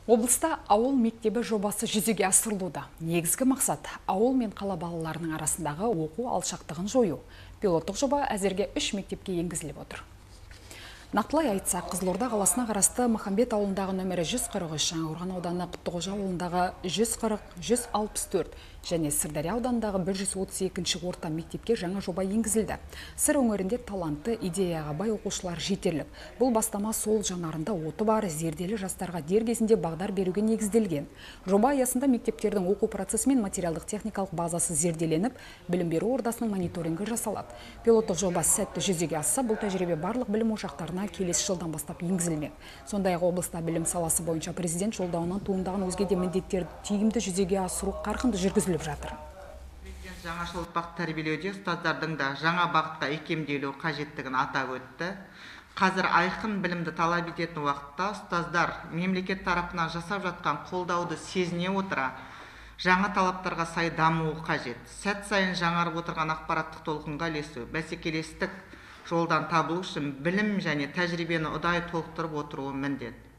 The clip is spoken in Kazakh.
Облыста ауыл мектебі жобасы жүзеге асырылуда. Негізгі мақсат ауыл мен қала балаларының арасындағы оқу алшақтығын жою. Пилоттық жоба әзірге 3 мектепке енгізіліп отыр. Нақтылай айтсақ, Қызылорда қаласына қарасты Махамбет ауылындағы нөмірі 143, Жаңақорған ауданы Құттықожа ауылындағы 140, 164 және Сырдария ауданындағы 132 орта мектепке жаңа жоба енгізілді. Сыр өңірінде талантты, идеяға бай оқушылар жетерлік. Бұл бастама сол жанарында оты бар зерделі жастарға дер кезінде бағдар беруге негізделген. Жоба аясында мектептердің оқу процесі мен материалдық техникалық базасы зерделеніп, білім беру ордасының мониторингі жасалады. Пилоттық жоба сәтті жүзеге асса, бұл тәжірибе барлық білім ошақтарына келесі жылдан бастап енгізілмек. Сондай-ақ облыста білім саласы бойынша президент жолдауынан туындаған өзге де міндеттерді тиімді жүзеге асыру қарқынды жүргізіліп жатыр. Президент жаңаша ұрпақ тәрбиелеуде ұстаздардың да жаңа бағытқа икемделу қажеттігін атап өтті. Қазір айқын білімді талап ететін уақытта ұстаздар мемлекет тарапынан жасап жатқан қолдауды сезіне отыра, жаңа талаптарға сай дамуы қажет. Сәт сайын жаңарып отырған ақпараттық толқынға ілесу, бәсекелестік жолдан табылу үшін білім және тәжірибені ұдайы толықтырып отыруы міндет.